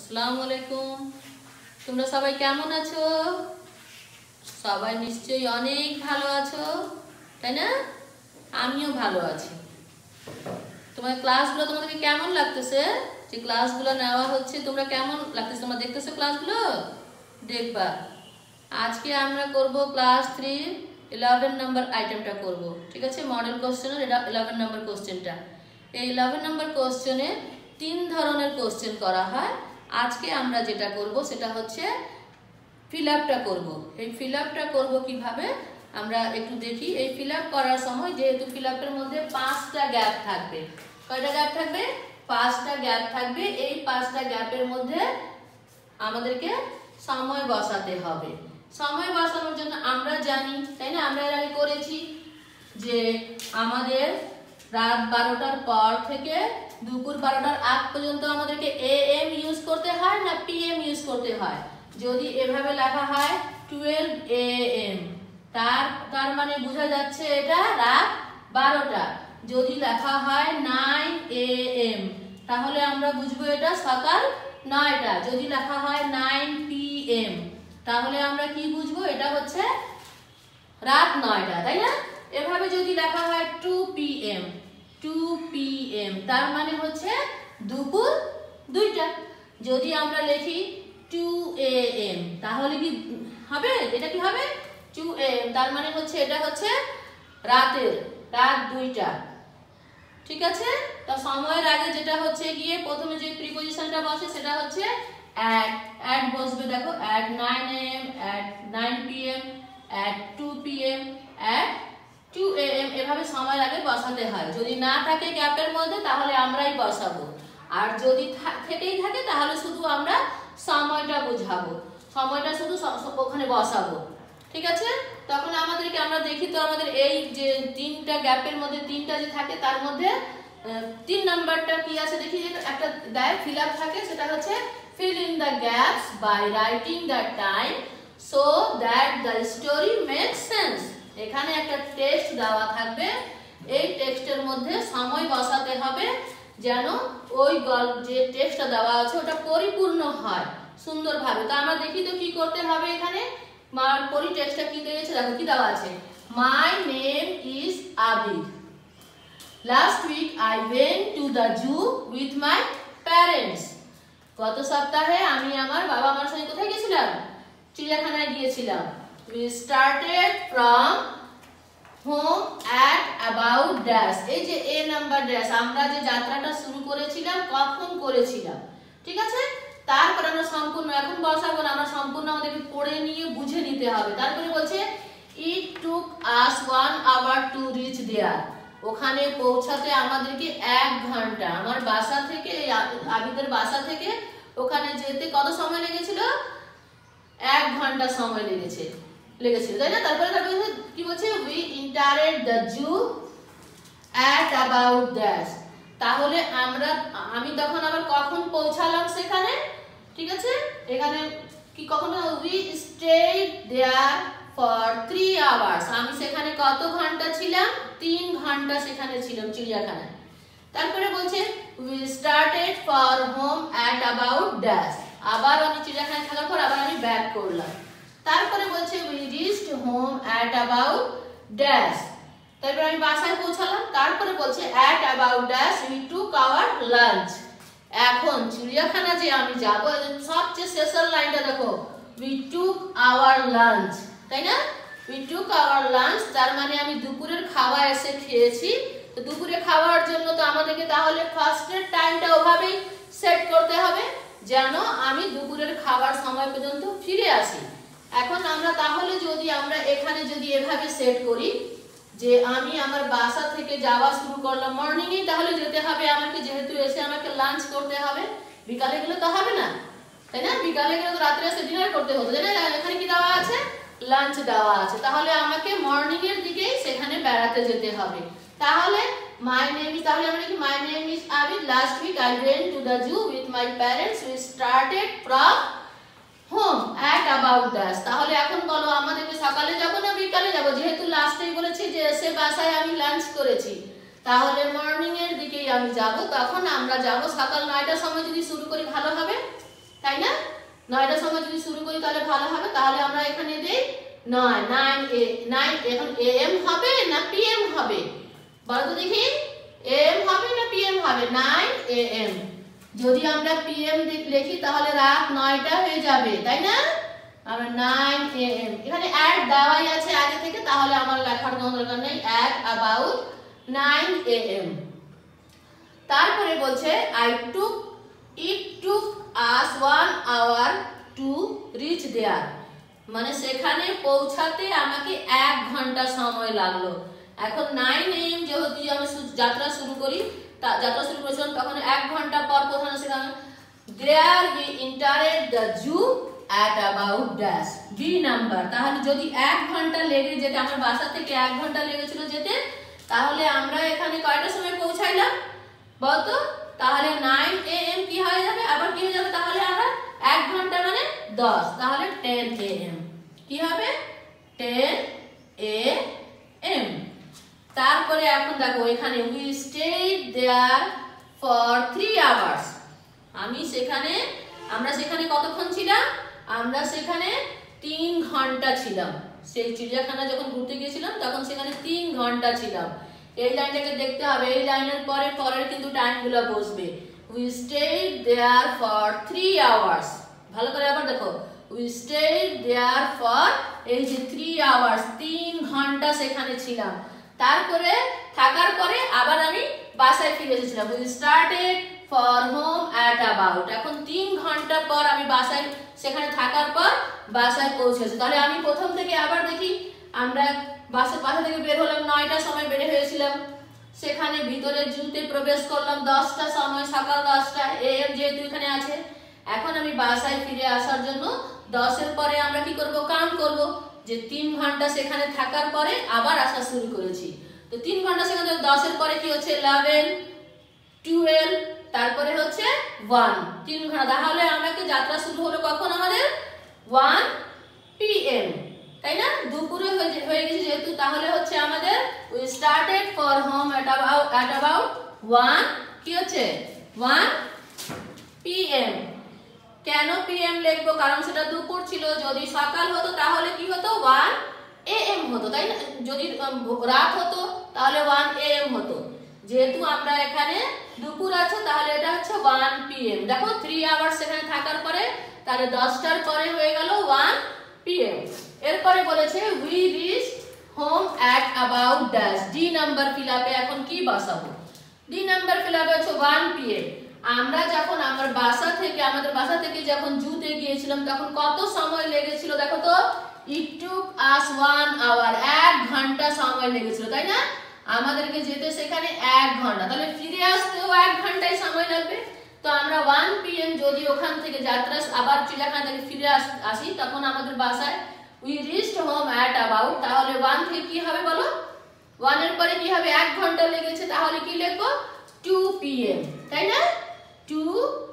আসসালামু আলাইকুম। তোমরা সবাই কেমন আছো? সবাই নিশ্চয়ই অনেক ভালো আছো, তাই না? আমিও ভালো আছি। তোমার ক্লাসগুলো তোমাদেরকে কেমন লাগতেছে? যে ক্লাসগুলো নেওয়া হচ্ছে তোমরা কেমন লাগতেছে? তোমরা দেখতেছো ক্লাসগুলো? দেখবা। আজকে আমরা করব ক্লাস 3 11 নাম্বার আইটেমটা করব, ঠিক আছে? মডেল কোশ্চেনের এটা 11 নাম্বার কোশ্চেনটা। এই 11 নাম্বার কোশ্চেনে 3 ধরনের কোশ্চেন করা হয়। আজকে আমরা যেটা করব সেটা হচ্ছে ফিল আপটা করব। এই ফিল আপটা করব কিভাবে আমরা একটু দেখি। এই ফিল আপ করার সময় যেহেতু ফিল আপের মধ্যে 5টা গ্যাপ থাকবে। কয়টা গ্যাপ থাকবে? 5টা গ্যাপ থাকবে। এই 5টা গ্যাপের মধ্যে আমাদেরকে সময় বসাতে হবে। সময় বসানোর জন্য আমরা জানি, তাই না? আমরা এর আগে করেছি যে আমাদের রাত 12টার পর থেকে দুপুর 12টার আগ পর্যন্ত আমাদেরকে AM ইউজ করতে হয় না PM ইউজ করতে হয়। যদি এভাবে লেখা হয় 12 AM, তার মানে বোঝা যাচ্ছে এটা রাত 12টা। যদি লেখা হয় 9 AM তাহলে আমরা বুঝবো এটা সকাল 9টা। যদি লেখা হয় 9 PM তাহলে আমরা কি বুঝবো? এটা হচ্ছে রাত 9টা, তাই না? এভাবে যদি লেখা হয় 2 PM তার মানে হচ্ছে দুপুর 2টা। যদি আমরা লিখি 2 AM তাহলে কি হবে? এটা কি হবে? 2 AM তার মানে হচ্ছে এটা হচ্ছে রাত 2টা, ঠিক আছে? তো সময়ের আগে যেটা হচ্ছে গিয়ে প্রথমে যে প্রিপজিশনটা বসে সেটা হচ্ছে at বসবে। দেখো at 9 AM, at 9 PM, at 2 PM, at 2 AM এভাবে সময়ের আগে বসাতে হয়। যদি না থাকে গ্যাপের মধ্যে তাহলে আমরাই বসাবো, আর যদি থেকেই থাকে তাহলে শুধু আমরা সময়টা বোঝাবো, সময়টা শুধু ওখানে বসাবো, ঠিক আছে? তখন আমাদেরকে আমরা দেখি তো আমাদের এই যে 3টা গ্যাপের মধ্যে 3টা যে থাকে তার মধ্যে 3 নাম্বারটা কি আছে দেখি। একটা দেয় ফিল আপ থাকে, সেটা হচ্ছে fill in the gaps by writing the time so that the story makes sense। এখানে একটা টেক্সট দেওয়া থাকবে, এই টেক্সটের মধ্যে সময় বসাতে হবে যেন ওই যে টেক্সটটা দেওয়া আছে ওটা পরিপূর্ণ হয় সুন্দরভাবে। তো আমরা দেখি তো কি করতে হবে এখানে। পরি টেক্সটটা কি দিয়েছে দেখো, কি দেওয়া আছে? My name is Abid. Last week I went to the zoo with my parents. গত সপ্তাহে আমি আমার বাবা মার সঙ্গে কোথায় গিয়েছিলাম? চিড়িয়াখানায় গিয়েছিলাম। We started from home at about dash। এই যে A নাম্বার ড্যাশ, আমরা যে যাত্রাটা শুরু করেছিলাম কখন করেছিলাম, ঠিক আছে? তারপর আমরা সম্পূর্ণ এখন বসাবো না, আমরা সম্পূর্ণ আমাদেরকে পড়ে নিয়ে বুঝে নিতে হবে। তারপরে বলছে it took us 1 hour to reach there। ওখানে পৌঁছাতে আমাদেরকে 1 ঘন্টা। আমার বাসা থেকে আবিদের বাসা থেকে ওখানে যেতে কত সময় লেগেছিল? 1 ঘন্টা সময় লেগেছিল, তাই না? তারপরে কি বলছে? we entered the zoo at about dash। তাহলে আমি তখন আবার কখন পৌঁছালাম সেখানে, ঠিক আছে? এখানে কি কখন? we stayed there for 3 hours। আমি সেখানে কত ঘন্টা ছিলাম? 3 ঘন্টা সেখানে ছিলাম চিড়িয়াখানায়। তারপরে বলছে we started for home at about dash। আবার আমি চিড়িয়াখানায় থাকার পর আবার আমি ব্যাক করলাম। তারপরে বলছে we reached home at about dash। তারপরে আমি বাসায় পৌঁছালাম। তারপরে বলছে at about dash we took our lunch। এখন চিড়িয়াখানা যে আমি যাব, সবচেয়ে শেষের লাইনটা দেখো, we took our lunch, তাই না? we took our lunch তার মানে আমি দুপুরের খাবার এসে খেয়েছি। তো দুপুরে খাওয়ার জন্য তো আমাদেরকে তাহলে ফার্স্টের টাইমটা ওভাবেই সেট করতে হবে যেন আমি দুপুরের খাবার সময় পর্যন্ত ফিরে আসি। এখন আমরা তাহলে যদি আমরা এখানে যদি এভাবে সেট করি যে আমি আমার বাসা থেকে যাওয়া শুরু করলাম মর্নিংয়েই, তাহলে যেতে হবে আমাকে, যেহেতু এসে আমাকে লাঞ্চ করতে হবে। বিকালে গেলে তো হবে না, তাই না? বিকালে গেলে তো রাত্রে এসে ডিনার করতে হতো, তাই না? এখানে কি দেওয়া আছে? লাঞ্চ দেওয়া আছে। তাহলে আমাকে মর্নিং এর দিকেই সেখানে বেড়াতে যেতে হবে। তাহলে my name is, তাহলে আমরা কি my name is Abid, last week I went to the zoo with my parents, we started from home at about dash। তাহলে এখন বলো আমাদেরকে সকালে যাব না বিকালে যাব? যেহেতু লাস্টেই বলেছি যে এসে বাসায় আমি লাঞ্চ করেছি, তাহলে মর্নিং এর দিকেই আমি যাব। তখন আমরা যাব সকাল 9টার সময় যদি শুরু করি ভালো হবে, 9টার সময় যদি শুরু করি তাহলে ভালো হবে। তাহলে আমরা এখানে দেই 9 এখন AM হবে না PM হবে বলো তো দেখি, AM হবে না PM হবে? 9 AM। যদি আমরা PM লিখি তাহলে রাত 9টা হয়ে যাবে, তাই না? আমরা 9 AM এখানে অ্যাট দেওয়াই আছে আগে থেকে, তাহলে আমার লেখার কোনো দরকার নেই। At about 9 AM। তারপরে বলছে it took us 1 hour to reach there, মানে সেখানে পৌঁছাতে আমাকে 1 ঘন্টা সময় লাগলো। এখন 9 AM যেহেতু আমি যাত্রা শুরু করেছিলাম তখন 1 ঘন্টা পর পৌঁছানো সেখানে। There we entered the zoo at about dash D number। তাহলে যদি 1 ঘন্টা লেগে যেত, আমার বাসা থেকে 1 ঘন্টা লেগেছিল যেতে, তাহলে আমরা এখানে কয়টার সময় পৌঁছাইলাম বলতো? তাহলে 9 AM কি হয়ে যাবে, আবার কি হয়ে যাবে? তাহলে আমরা 1 ঘন্টা মানে 10, তাহলে 10 AM কি হবে? 10 AM। তারপরে এখন দেখো এখানে we stayed there for 3 hours। আমরা সেখানে কতক্ষণ ছিলাম? আমরা সেখানে 3 ঘন্টা ছিলাম। সেই চিড়িয়াখানা যখন ঘুরতে গিয়েছিলাম তখন সেখানে 3 ঘন্টা ছিলাম। এই লাইনটাকে দেখতে হবে, এই লাইনের পরের কিন্তু টাইমগুলো বসবে। we stayed there for 3 hours। ভালো করে আবার দেখো, we stayed there for এই যে 3 hours 3 ঘন্টা সেখানে ছিলাম। তারপরে থাকার পরে আবার আমি বাসায় ফিরে এসেছিলাম। we started for home at about। এখন 3 ঘন্টা পর আমি বাসায় সেখানে থাকার পর বাসায় পৌঁছেছি। তাহলে আমি প্রথম থেকে আবার দেখি, আমরা বাসা থেকে বের হলাম 9টার সময় বের হয়েছিলাম, সেখানে ভিতরে জুতে প্রবেশ করলাম 10টার সময়, সকাল 10টা AM যেহেতু এখানে আছে। এখন আমি বাসায় ফিরে আসার জন্য 10-এর পরে আমরা কি করব? কাউন্ট করব যে 3 ঘন্টা সেখানে থাকার পরে আবার আসা শুরু করেছি। তো 3 ঘন্টা সেখানে 10-এর পরে কি হচ্ছে? 11 12 তারপরে হচ্ছে 1 3 ঘন্টা। তাহলে আমাকে যাত্রা শুরু হলো কখন? আমাদের 1 PM, তাই না? দুপুরে হয়ে গেছে যেহেতু, তাহলে হচ্ছে আমাদের we started for home at about 1 কি হচ্ছে? 1 PM। কেন PM লিখবো? কারণ সেটা দুপুর ছিল। যদি সকাল হতো তাহলে কি হতো? 1 AM হতো, তাই না? যদি রাত হতো তাহলে 1 AM হতো। যেহেতু আমরা এখানে দুপুর আছে তাহলে এটা হচ্ছে 1 PM। দেখো 3 আওয়ার্স সেখানে থাকার পরে তাহলে 10টার পরে হয়ে গেল 1 PM। এরপরে বলেছে we reached home at about dash D number fill আপে এখন কি বসাবো? D নাম্বার ফিল আপে হচ্ছে 1 PM। আমরা যখন আমাদের বাসা থেকে যখন জুতে গিয়েছিলাম তখন কত সময় লেগেছিল দেখো তো? it took us 1 hour 1 ঘন্টা সময় লেগেছিল, তাই না? আমাদেরকে যেতে সেখানে 1 ঘন্টা, তাহলে ফিরে আসতেও 1 ঘন্টাই সময় লাগবে। তো আমরা 1 PM যদি ওখান থেকে যাত্রা আবার চিড়িয়াখানা থেকে ফিরে আসি তখন আমাদের বাসায় we reached home at about, তাহলে 1 থেকে কি হবে বলো? 1 এর পরে কি হবে? 1 ঘন্টা লেগেছে, তাহলে কি লিখবো? 2 PM, তাই না? 2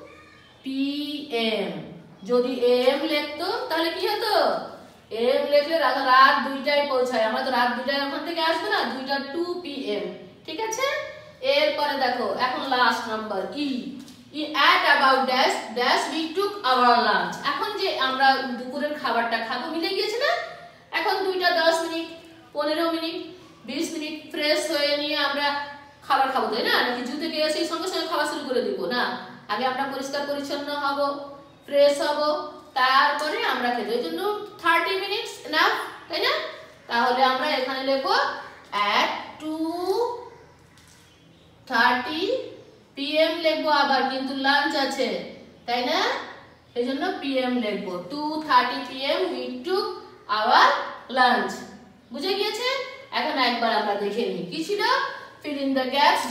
PM। যদি AM লিখতো তাহলে কি হতো? AM লিখলে রাত 2টায় পৌঁছায়। আমরা তো রাত 2টায় ওখান থেকে আসবো না, 2টা 2 PM, ঠিক আছে? এরপরে দেখো এখন last number at about dash we took our lunch। এখন যে আমরা দুপুরের খাবারটা খাবো মিলে গিয়েছে না? এখন 2টা 10 মিনিট 15 মিনিট 20 মিনিট ফ্রেশ হয়ে নিয়ে আমরা খাবার খাবো, তাই না? নাকি জু থেকে এসে সঙ্গে সঙ্গে খাওয়া শুরু করে দিব না? আগে আমরা পরিষ্কার পরিচ্ছন্ন হব, ফ্রেশ হব, তারপরে আমরা খেতে। এই জন্য 30 মিনিটস না, তাই না? তাহলে আমরা এখানে লিখবো at 2:30 PM লিখবো, আবার কিন্তু লাঞ্চ আছে, তাই না? এই জন্য PM লিখবো। 2:30 PM we took our lunch। বুঝে গিয়েছে? এখন একবার আমরা দেখে নিই কি ছিল। fill in the gaps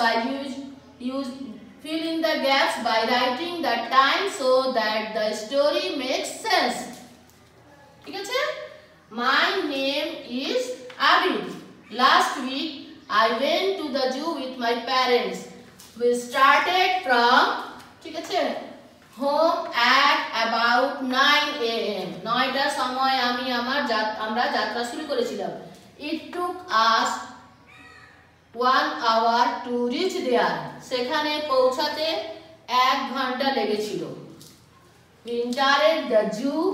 by writing the time so that the story makes sense। ঠিক আছে? my name is Abid। last week I went to the zoo with my parents। we started from, ঠিক আছে, home at about 9 AM। 9টার সময় আমরা যাত্রা শুরু করেছিলাম। it took us 1 hour to reach there। সেখানে পৌঁছাতে 1 ঘন্টা লেগেছিল। We entered the zoo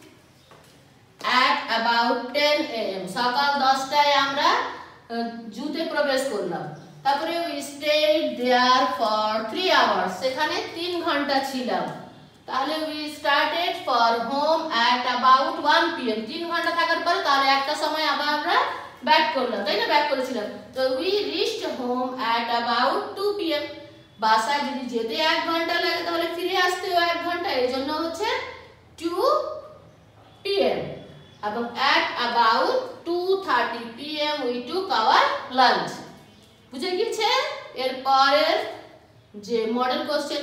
at about 10 AM. সকাল 10টায় আমরা জুতে প্রবেশ করলাম। তারপরে we stayed there for 3 hours. সেখানে 3 ঘন্টা ছিলাম। তাহলে we started for home at about 1 PM. 3 ঘন্টা থাকার পরে তাহলে একটা সময় আবার আমরা ব্যাক করলাম, তাই না? ব্যাক করেছিলাম। তো we reached home at about 2 PM. বাসায় যদি যেতে 1 ঘন্টা লাগে তাহলে ফিরে আসতেও 1 ঘন্টা, এর জন্য হচ্ছে 2 PM. এবং at about 2:30 PM we took our lunch. বুঝে গিয়েছে? এর পরের যে মডেল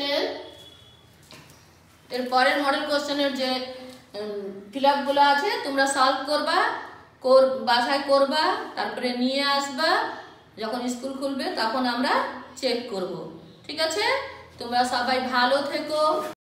কোশ্চেনের যে ফিলআপ গুলো আছে তোমরা সলভ করবা, বাসায় করবা, তারপরে নিয়ে আসবা, যখন স্কুল খুলবে তখন আমরা চেক করব। ঠিক আছে? তোমরা সবাই ভালো থেকো।